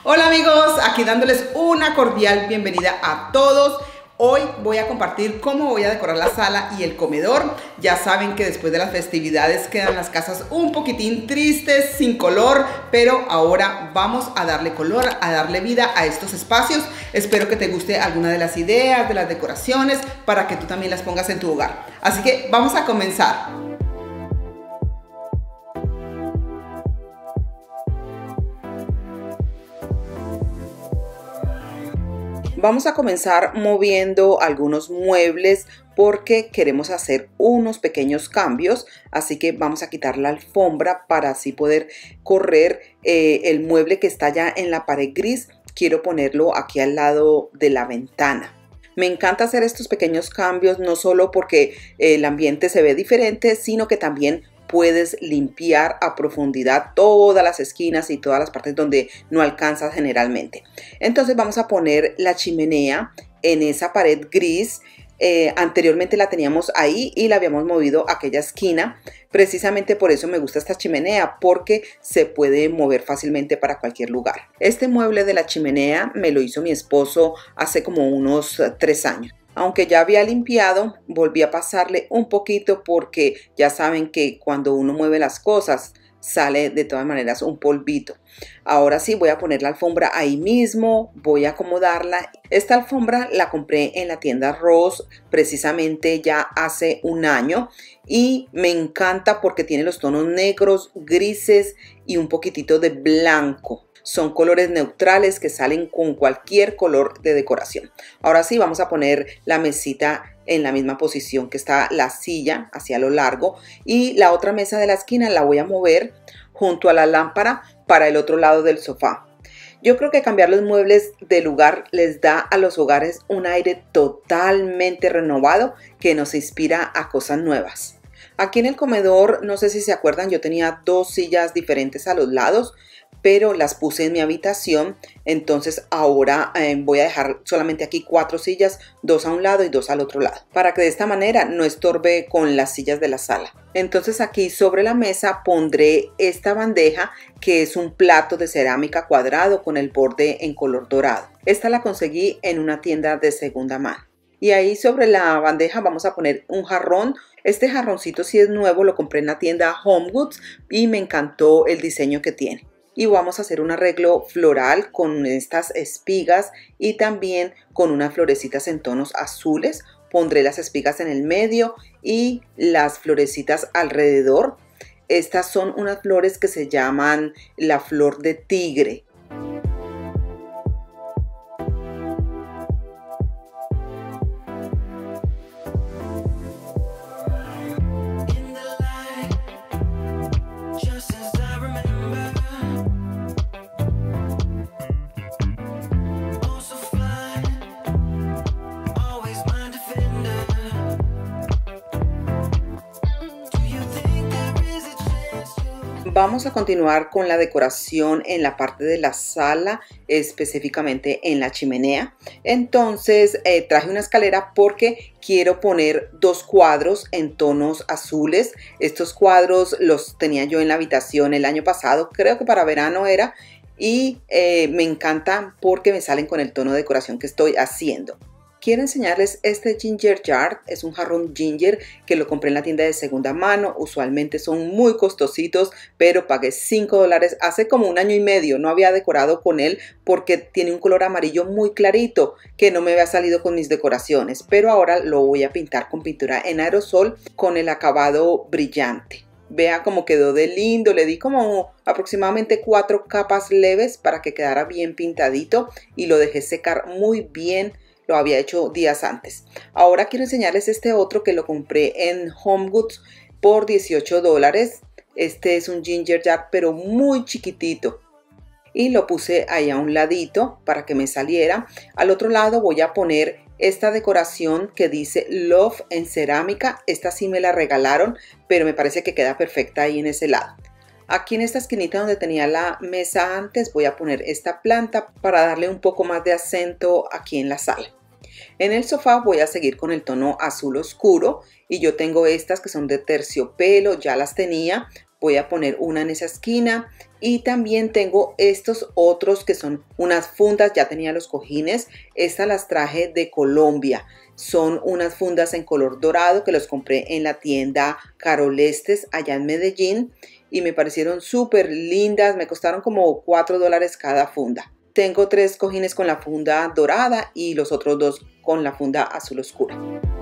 Hola amigos, aquí dándoles una cordial bienvenida a todos. Hoy voy a compartir cómo voy a decorar la sala y el comedor. Ya saben que después de las festividades quedan las casas un poquitín tristes, sin color, pero ahora vamos a darle color, a darle vida a estos espacios. Espero que te guste alguna de las ideas, de las decoraciones, para que tú también las pongas en tu hogar. Así que vamos a comenzar. Vamos a comenzar moviendo algunos muebles porque queremos hacer unos pequeños cambios, así que vamos a quitar la alfombra para así poder correr el mueble que está ya en la pared gris. Quiero ponerlo aquí al lado de la ventana. Me encanta hacer estos pequeños cambios, no solo porque el ambiente se ve diferente, sino que también puedes limpiar a profundidad todas las esquinas y todas las partes donde no alcanzas generalmente. Entonces vamos a poner la chimenea en esa pared gris. Anteriormente la teníamos ahí y la habíamos movido a aquella esquina. Precisamente por eso me gusta esta chimenea, porque se puede mover fácilmente para cualquier lugar. Este mueble de la chimenea me lo hizo mi esposo hace como unos 3 años. Aunque ya había limpiado, volví a pasarle un poquito porque ya saben que cuando uno mueve las cosas sale de todas maneras un polvito. Ahora sí voy a poner la alfombra ahí mismo, voy a acomodarla. Esta alfombra la compré en la tienda Ross precisamente ya hace un año y me encanta porque tiene los tonos negros, grises y un poquitito de blanco. Son colores neutrales que salen con cualquier color de decoración. Ahora sí vamos a poner la mesita en la misma posición que está la silla, hacia lo largo, y la otra mesa de la esquina la voy a mover junto a la lámpara para el otro lado del sofá. Yo creo que cambiar los muebles de lugar les da a los hogares un aire totalmente renovado que nos inspira a cosas nuevas. Aquí en el comedor, no sé si se acuerdan, yo tenía 2 sillas diferentes a los lados, pero las puse en mi habitación. Entonces ahora voy a dejar solamente aquí 4 sillas, 2 a un lado y 2 al otro lado, para que de esta manera no estorbe con las sillas de la sala. Entonces aquí sobre la mesa pondré esta bandeja, que es un plato de cerámica cuadrado con el borde en color dorado. Esta la conseguí en una tienda de segunda mano. Y ahí sobre la bandeja vamos a poner un jarrón. Este jarroncito sí es nuevo, lo compré en la tienda Home Goods y me encantó el diseño que tiene. Y vamos a hacer un arreglo floral con estas espigas y también con unas florecitas en tonos azules. Pondré las espigas en el medio y las florecitas alrededor. Estas son unas flores que se llaman la flor de tigre. Vamos a continuar con la decoración en la parte de la sala, específicamente en la chimenea. Entonces traje una escalera porque quiero poner 2 cuadros en tonos azules. Estos cuadros los tenía yo en la habitación el año pasado, creo que para verano era, y me encantan porque me salen con el tono de decoración que estoy haciendo. Quiero enseñarles este ginger jar. Es un jarrón ginger que lo compré en la tienda de segunda mano. Usualmente son muy costositos, pero pagué $5 hace como 1 año y medio. No había decorado con él porque tiene un color amarillo muy clarito que no me había salido con mis decoraciones, pero ahora lo voy a pintar con pintura en aerosol con el acabado brillante. Vea cómo quedó de lindo. Le di como aproximadamente 4 capas leves para que quedara bien pintadito y lo dejé secar muy bien. Lo había hecho días antes. Ahora quiero enseñarles este otro que lo compré en Home Goods por $18. Este es un ginger jar pero muy chiquitito. Y lo puse ahí a un ladito para que me saliera. Al otro lado voy a poner esta decoración que dice Love en cerámica. Esta sí me la regalaron, pero me parece que queda perfecta ahí en ese lado. Aquí en esta esquinita donde tenía la mesa antes voy a poner esta planta para darle un poco más de acento aquí en la sala. En el sofá voy a seguir con el tono azul oscuro y yo tengo estas que son de terciopelo, ya las tenía voy a poner una en esa esquina. Y también tengo estos otros que son unas fundas, ya tenía los cojines, estas las traje de Colombia. Son unas fundas en color dorado que los compré en la tienda Carol Estes allá en Medellín y me parecieron súper lindas, me costaron como $4 cada funda. Tengo 3 cojines con la funda dorada y los otros 2 con la funda azul oscura.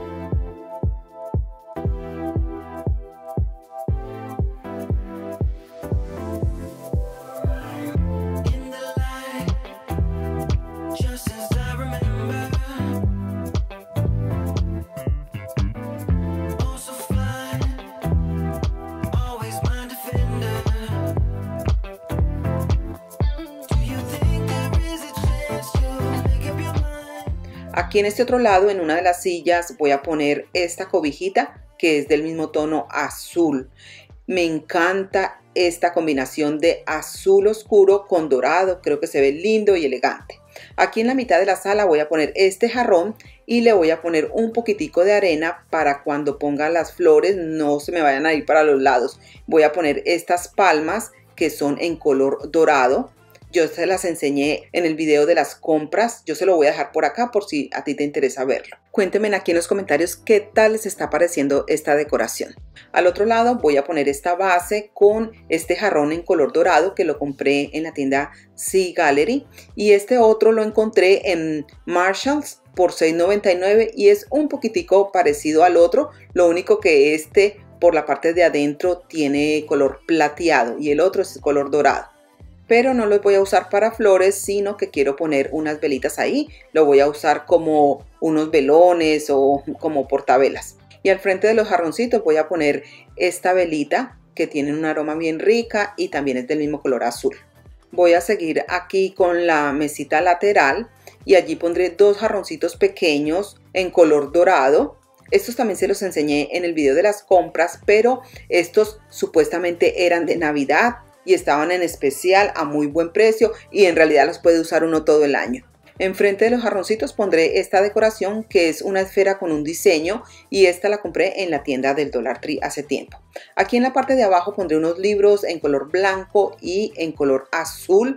Aquí en este otro lado, en una de las sillas, voy a poner esta cobijita que es del mismo tono azul. Me encanta esta combinación de azul oscuro con dorado, creo que se ve lindo y elegante. Aquí en la mitad de la sala voy a poner este jarrón y le voy a poner un poquitico de arena para cuando ponga las flores no se me vayan a ir para los lados. Voy a poner estas palmas que son en color dorado. Yo se las enseñé en el video de las compras, yo se lo voy a dejar por acá por si a ti te interesa verlo. Cuéntenme aquí en los comentarios qué tal les está pareciendo esta decoración. Al otro lado voy a poner esta base con este jarrón en color dorado que lo compré en la tienda Sea Gallery y este otro lo encontré en Marshalls por $6.99 y es un poquitico parecido al otro, lo único que este por la parte de adentro tiene color plateado y el otro es color dorado. Pero no los voy a usar para flores, sino que quiero poner unas velitas ahí. Lo voy a usar como unos velones o como portavelas. Y al frente de los jarroncitos voy a poner esta velita que tiene un aroma bien rica y también es del mismo color azul. Voy a seguir aquí con la mesita lateral y allí pondré 2 jarroncitos pequeños en color dorado. Estos también se los enseñé en el video de las compras, pero estos supuestamente eran de Navidad y estaban en especial a muy buen precio y en realidad los puede usar uno todo el año. Enfrente de los jarroncitos pondré esta decoración que es una esfera con un diseño y esta la compré en la tienda del Dollar Tree hace tiempo. Aquí en la parte de abajo pondré unos libros en color blanco y en color azul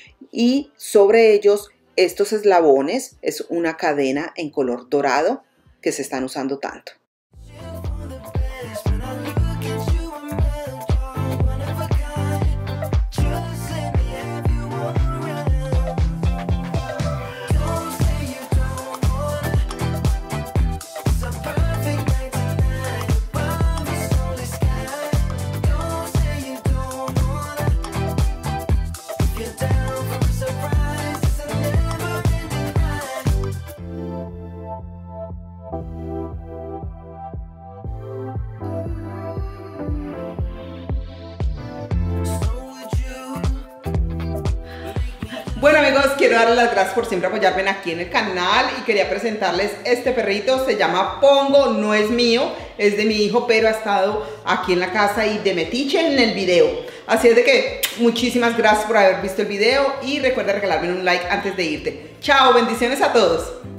y sobre ellos estos eslabones, es una cadena en color dorado que se están usando tanto. Bueno amigos, quiero darles las gracias por siempre apoyarme aquí en el canal y quería presentarles este perrito, se llama Pongo, no es mío, es de mi hijo, pero ha estado aquí en la casa y de metiche en el video. Así es de que muchísimas gracias por haber visto el video y recuerda regalarme un like antes de irte. Chao, bendiciones a todos.